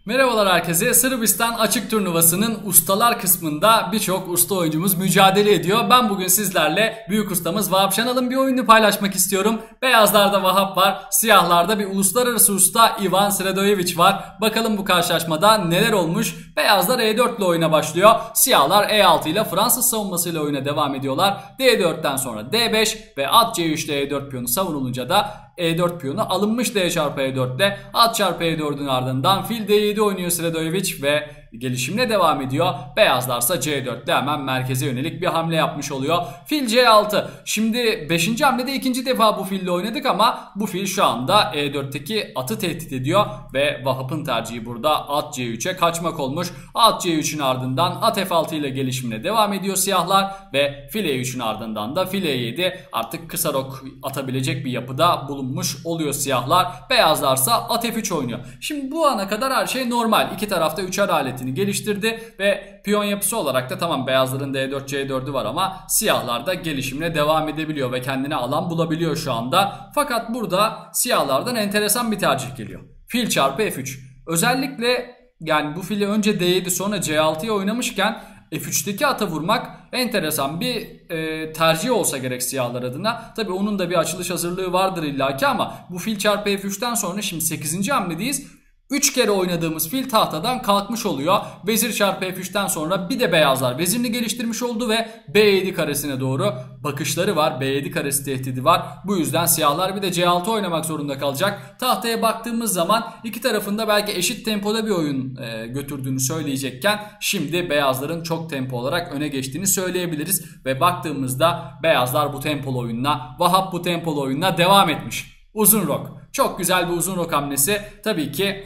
Merhabalar herkese. Sırbistan açık turnuvasının ustalar kısmında birçok usta oyuncumuz mücadele ediyor. Ben bugün sizlerle büyük ustamız Vahap Şanal'ın bir oyununu paylaşmak istiyorum. Beyazlarda Vahap var. Siyahlarda bir uluslararası usta Ivan Sredojevic var. Bakalım bu karşılaşmada neler olmuş. Beyazlar E4 ile oyuna başlıyor. Siyahlar E6 ile Fransız savunmasıyla oyuna devam ediyorlar. D4'ten sonra D5 ve at C3 ile E4 piyonu savunulunca da E4 piyonu alınmış D çarpı E4 ile at çarpı E4'ün ardından fil D7 oynuyor Sredojevic ve gelişimine devam ediyor. Beyazlarsa C4 ile hemen merkeze yönelik bir hamle yapmış oluyor. Fil C6. Şimdi 5. hamlede ikinci defa bu fille oynadık ama bu fil şu anda E4'teki atı tehdit ediyor ve Vahap'ın tercihi burada at C3'e kaçmak olmuş. At C3'ün ardından at F6 ile gelişimine devam ediyor siyahlar ve fil E3'ün ardından da fil E7 artık kısa rok atabilecek bir yapıda bulunmuş oluyor siyahlar. Beyazlarsa at F3 oynuyor. Şimdi bu ana kadar her şey normal. İki tarafta üçer aletini geliştirdi ve piyon yapısı olarak da tamam beyazların D4 C4'ü var ama siyahlar da gelişimine devam edebiliyor ve kendine alan bulabiliyor şu anda. Fakat burada siyahlardan enteresan bir tercih geliyor. Fil çarpı F3. Özellikle yani bu fili önce D7 sonra C6'ya oynamışken F3'teki ata vurmak enteresan bir tercih olsa gerek siyahlar adına. Tabi onun da bir açılış hazırlığı vardır illaki ama bu fil çarpı F3'ten sonra şimdi 8. hamledeyiz. 3 kere oynadığımız fil tahtadan kalkmış oluyor. Vezir çarpı F3'ten sonra bir de beyazlar vezirini geliştirmiş oldu ve B7 karesine doğru bakışları var. B7 karesi tehdidi var. Bu yüzden siyahlar bir de C6 oynamak zorunda kalacak. Tahtaya baktığımız zaman iki tarafında belki eşit tempoda bir oyun götürdüğünü söyleyecekken şimdi beyazların çok tempo olarak öne geçtiğini söyleyebiliriz. Ve baktığımızda beyazlar bu tempolu oyununa, Vahap bu tempolu oyununa devam etmiş. Uzun rok. Çok güzel bir uzun rok hamlesi. Tabii ki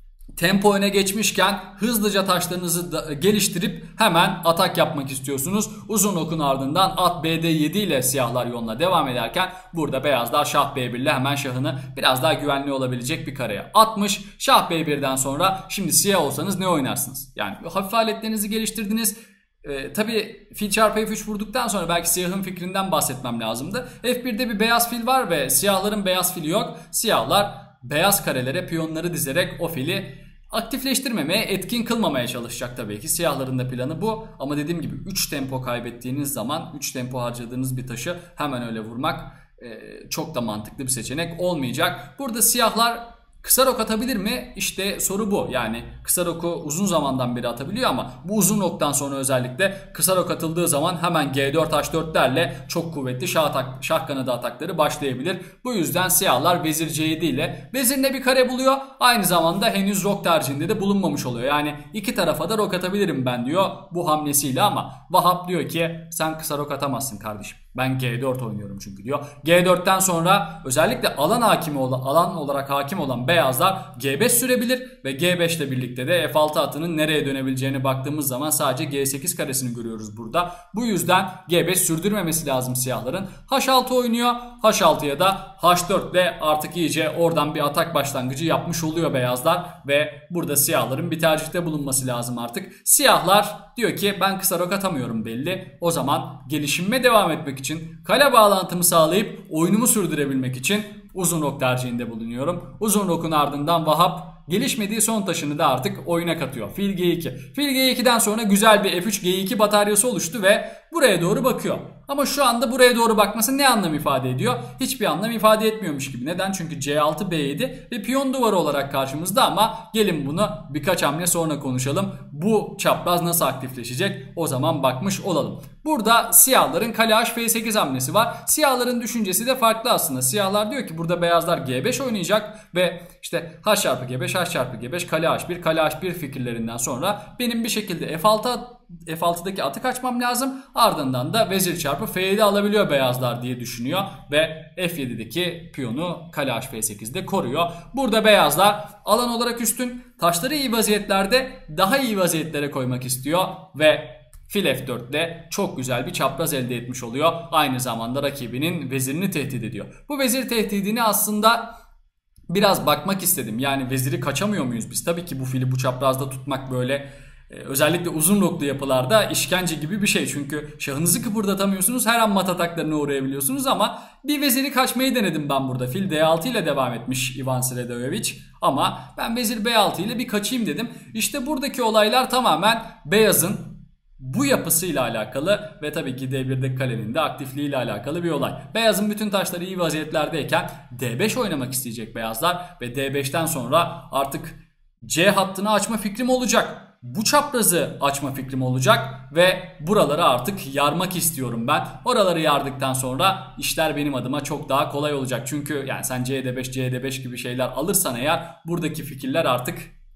tempo öne geçmişken hızlıca taşlarınızı geliştirip hemen atak yapmak istiyorsunuz. Uzun okun ardından at BD7 ile siyahlar yoluna devam ederken burada beyazlar şah B1 ile hemen şahını biraz daha güvenli olabilecek bir kareye atmış. Şah B1'den sonra şimdi siyah olsanız ne oynarsınız? Yani hafif aletlerinizi geliştirdiniz. Tabii fil çarpı F3 vurduktan sonra belki siyahın fikrinden bahsetmem lazımdı. F1'de bir beyaz fil var ve siyahların beyaz fili yok. Siyahlar beyaz karelere piyonları dizerek o fili aktifleştirmemeye, etkin kılmamaya çalışacak tabii ki. Siyahların da planı bu. Ama dediğim gibi 3 tempo kaybettiğiniz zaman 3 tempo harcadığınız bir taşı hemen öyle vurmak çok da mantıklı bir seçenek olmayacak. Burada siyahlar kısa rok atabilir mi? İşte soru bu. Yani kısa roku uzun zamandan beri atabiliyor ama bu uzun roktan sonra özellikle kısa rok atıldığı zaman hemen G4 H4'lerle çok kuvvetli şah kanadı atakları başlayabilir. Bu yüzden siyahlar vezir C7 ile vezirine bir kare buluyor. Aynı zamanda henüz rok tercihinde de bulunmamış oluyor. Yani iki tarafa da rok atabilirim ben diyor bu hamlesiyle ama Vahap diyor ki sen kısa rok atamazsın kardeşim. Ben G4 oynuyorum çünkü diyor. G4'ten sonra özellikle alan olarak hakim olan beyazlar G5 sürebilir ve G5 ile birlikte de F6 atının nereye dönebileceğine baktığımız zaman sadece G8 karesini görüyoruz burada. Bu yüzden G5 sürdürmemesi lazım siyahların. H6 oynuyor. H6'ya da H4 ile artık iyice oradan bir atak başlangıcı yapmış oluyor beyazlar ve burada siyahların bir tercihte bulunması lazım artık. Siyahlar diyor ki ben kısa rok atamıyorum belli. O zaman gelişimime devam etmek için, kale bağlantımı sağlayıp oyunumu sürdürebilmek için uzun rok tercihinde bulunuyorum. Uzun rokun ardından Vahap gelişmediği son taşını da artık oyuna katıyor. Fil G2. Fil G2'den sonra güzel bir F3 G2 bataryası oluştu ve buraya doğru bakıyor. Ama şu anda buraya doğru bakması ne anlam ifade ediyor? Hiçbir anlam ifade etmiyormuş gibi. Neden? Çünkü C6 B7 ve piyon duvarı olarak karşımızda ama gelin bunu birkaç hamle sonra konuşalım. Bu çapraz nasıl aktifleşecek? O zaman bakmış olalım. Burada siyahların kale H F8 hamlesi var. Siyahların düşüncesi de farklı aslında. Siyahlar diyor ki burada beyazlar G5 oynayacak ve işte H çarpı G5, H çarpı G5, kale H1, kale H1 fikirlerinden sonra benim bir şekilde F6'daki atı kaçmam lazım. Ardından da vezir çarpı F7 alabiliyor beyazlar diye düşünüyor ve F7'deki piyonu kale H F8'de koruyor. Burada beyazlar alan olarak üstün, taşları iyi vaziyetlerde daha iyi vaziyetlere koymak istiyor ve fil F4 ile çok güzel bir çapraz elde etmiş oluyor. Aynı zamanda rakibinin vezirini tehdit ediyor. Bu vezir tehdidini aslında biraz bakmak istedim. Yani veziri kaçamıyor muyuz biz? Tabii ki bu fili bu çaprazda tutmak böyle Özellikle uzun roklu yapılarda işkence gibi bir şey. Çünkü şahınızı kıpırdatamıyorsunuz. Her an mat ataklarına uğrayabiliyorsunuz ama bir veziri kaçmayı denedim ben burada. Fil D6 ile devam etmiş Ivan Sredojevic. Ama ben vezir B6 ile bir kaçayım dedim. İşte buradaki olaylar tamamen beyazın bu yapısıyla alakalı ve tabii ki D1'deki kalenin de aktifliğiyle alakalı bir olay. Beyazın bütün taşları iyi vaziyetlerdeyken D5 oynamak isteyecek beyazlar ve D5'ten sonra artık C hattını açma fikrim olacak. Bu çaprazı açma fikrim olacak ve buraları artık yarmak istiyorum ben. Oraları yardıktan sonra işler benim adıma çok daha kolay olacak. Çünkü yani sen CD5, CD5 gibi şeyler alırsan eğer buradaki fikirler artık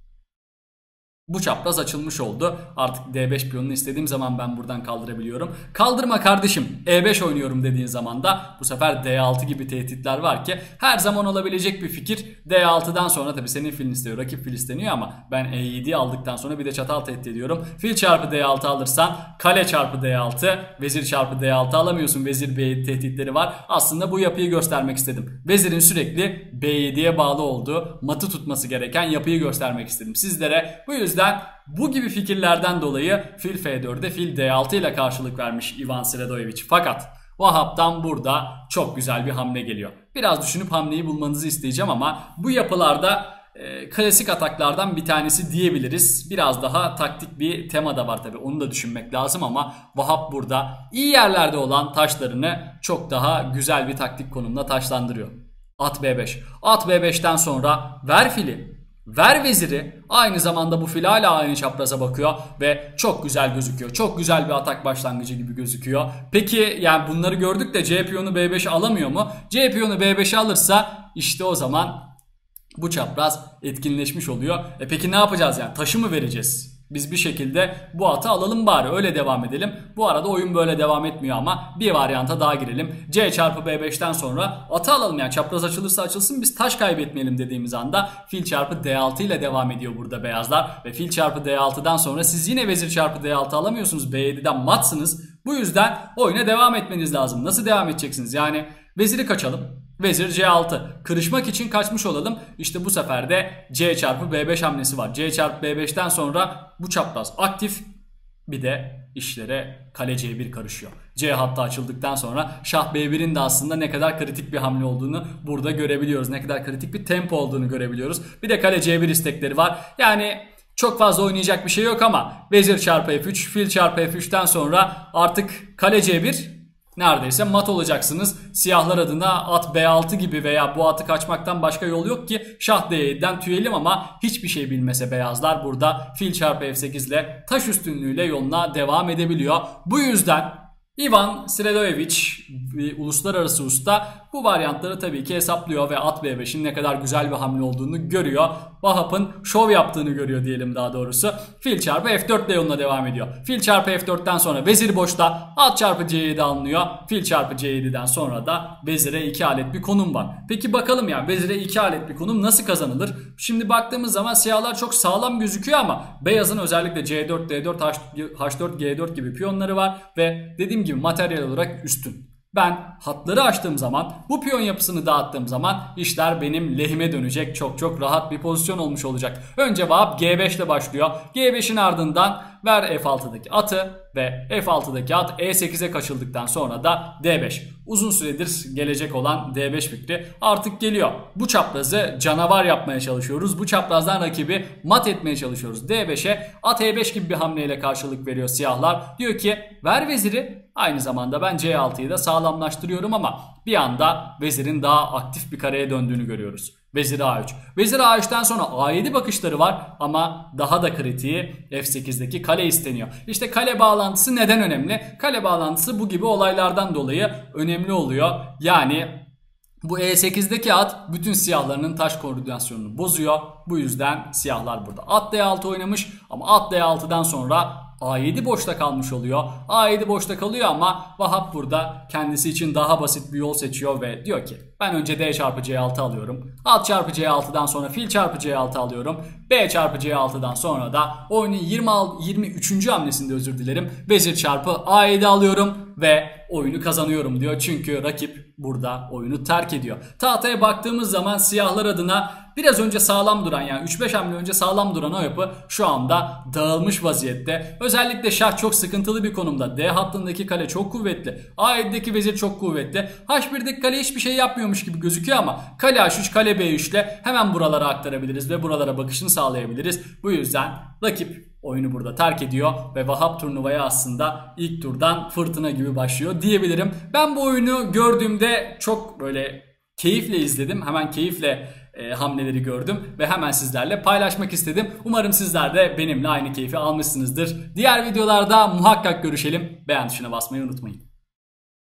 bu çapraz açılmış oldu. Artık D5 piyonunu istediğim zaman ben buradan kaldırabiliyorum. Kaldırma kardeşim, E5 oynuyorum dediğin zaman da bu sefer D6 gibi tehditler var ki her zaman olabilecek bir fikir. D6'dan sonra tabii senin filin istiyor, rakip fil isteniyor ama ben E7'yi aldıktan sonra bir de çatal tehdit ediyorum. Fil çarpı D6 alırsan kale çarpı D6, vezir çarpı D6 alamıyorsun. Vezir B7 tehditleri var. Aslında bu yapıyı göstermek istedim. Vezirin sürekli B7'ye bağlı olduğu, matı tutması gereken yapıyı göstermek istedim sizlere. Bu yüzden bu gibi fikirlerden dolayı fil F4'e fil D6 ile karşılık vermiş Ivan Sredojevic. Fakat Vahap'tan burada çok güzel bir hamle geliyor. Biraz düşünüp hamleyi bulmanızı isteyeceğim ama bu yapılarda klasik ataklardan bir tanesi diyebiliriz. Biraz daha taktik bir tema da var tabii, onu da düşünmek lazım ama Vahap burada iyi yerlerde olan taşlarını çok daha güzel bir taktik konumda taşlandırıyor. At B5. At B5'ten sonra ver fili. Ver veziri, aynı zamanda bu fil hala aynı çapraza bakıyor ve çok güzel gözüküyor. Çok güzel bir atak başlangıcı gibi gözüküyor. Peki yani bunları gördük de C piyonu B5'i alamıyor mu? C piyonu B5'i alırsa işte o zaman bu çapraz etkinleşmiş oluyor. Peki ne yapacağız yani? Taşı mı vereceğiz? Biz bir şekilde bu atı alalım bari, öyle devam edelim. Bu arada oyun böyle devam etmiyor ama bir varyanta daha girelim. C çarpı B5'ten sonra atı alalım, yani çapraz açılırsa açılsın, biz taş kaybetmeyelim dediğimiz anda fil çarpı D6 ile devam ediyor burada beyazlar. Ve fil çarpı D6'dan sonra siz yine vezir çarpı D6 alamıyorsunuz. B7'den matsınız. Bu yüzden oyuna devam etmeniz lazım. Nasıl devam edeceksiniz? Yani veziri kaçalım. Vezir C6. Kırışmak için kaçmış olalım. İşte bu sefer de C çarpı B5 hamlesi var. C çarpı B5'ten sonra bu çapraz aktif. Bir de işlere kale C1 karışıyor. C hattı açıldıktan sonra şah B1'in de aslında ne kadar kritik bir hamle olduğunu burada görebiliyoruz. Ne kadar kritik bir tempo olduğunu görebiliyoruz. Bir de kale C1 istekleri var. Yani çok fazla oynayacak bir şey yok ama vezir çarpı F3, fil çarpı F3'ten sonra artık kale C1 neredeyse mat olacaksınız. Siyahlar adına at B6 gibi veya bu atı kaçmaktan başka yol yok ki şah D7'den tüyelim ama hiçbir şey bilmese beyazlar burada fil çarpı F8 ile taş üstünlüğüyle yoluna devam edebiliyor. Bu yüzden Ivan Sredojevic, bir uluslararası usta, bu varyantları tabii ki hesaplıyor ve at B5'in ne kadar güzel bir hamle olduğunu görüyor. Vahap'ın şov yaptığını görüyor diyelim daha doğrusu. Fil çarpı F4 ile yoluna devam ediyor. Fil çarpı F4'ten sonra vezir boşta, at çarpı C7 alınıyor. Fil çarpı C7'den sonra da vezire 2 alet bir konum var. Peki bakalım yani vezire 2 alet bir konum nasıl kazanılır? Şimdi baktığımız zaman siyahlar çok sağlam gözüküyor ama beyazın özellikle C4, D4, H4, G4 gibi piyonları var ve dediğim gibi materyal olarak üstün. Ben hatları açtığım zaman, bu piyon yapısını dağıttığım zaman işler benim lehime dönecek. Çok çok rahat bir pozisyon olmuş olacak. Önce Vahap G5 ile başlıyor. G5'in ardından ver F6'daki atı ve F6'daki at E8'e kaçıldıktan sonra da D5. Uzun süredir gelecek olan D5 fikri artık geliyor. Bu çaprazı canavar yapmaya çalışıyoruz. Bu çaprazdan rakibi mat etmeye çalışıyoruz. D5'e at E5 gibi bir hamleyle karşılık veriyor siyahlar. Diyor ki ver veziri. Aynı zamanda ben C6'yı da sağlamlaştırıyorum ama bir anda vezirin daha aktif bir kareye döndüğünü görüyoruz. Vezir A3. Vezir A3'ten sonra A7 bakışları var ama daha da kritiği F8'deki kale isteniyor. İşte kale bağlantısı neden önemli? Kale bağlantısı bu gibi olaylardan dolayı önemli oluyor. Yani bu E8'deki at bütün siyahlarının taş koordinasyonunu bozuyor. Bu yüzden siyahlar burada at D6 oynamış ama at D6'dan sonra A7 boşta kalmış oluyor. A7 boşta kalıyor ama Vahap burada kendisi için daha basit bir yol seçiyor ve diyor ki ben önce D çarpı C6 alıyorum. At çarpı C6'dan sonra fil çarpı C6 alıyorum. B çarpı C6'dan sonra da oyunun 23. hamlesinde özür dilerim. Vezir çarpı A7 alıyorum ve oyunu kazanıyorum diyor. Çünkü rakip burada oyunu terk ediyor. Tahtaya baktığımız zaman siyahlar adına biraz önce sağlam duran, yani 3-5 hamle önce sağlam duran o yapı şu anda dağılmış vaziyette. Özellikle şah çok sıkıntılı bir konumda. D hattındaki kale çok kuvvetli. A7'deki vezir çok kuvvetli. H1'deki kale hiçbir şey yapmıyormuş gibi gözüküyor ama kale H3, kale B3 ile hemen buralara aktarabiliriz ve buralara bakışını sağlayabiliriz. Bu yüzden rakip oyunu burada terk ediyor ve Vahap turnuvaya aslında ilk turdan fırtına gibi başlıyor diyebilirim. Ben bu oyunu gördüğümde çok böyle keyifle izledim. Hemen keyifle hamleleri gördüm ve hemen sizlerle paylaşmak istedim. Umarım sizler de benimle aynı keyfi almışsınızdır. Diğer videolarda muhakkak görüşelim. Beğen tuşuna basmayı unutmayın.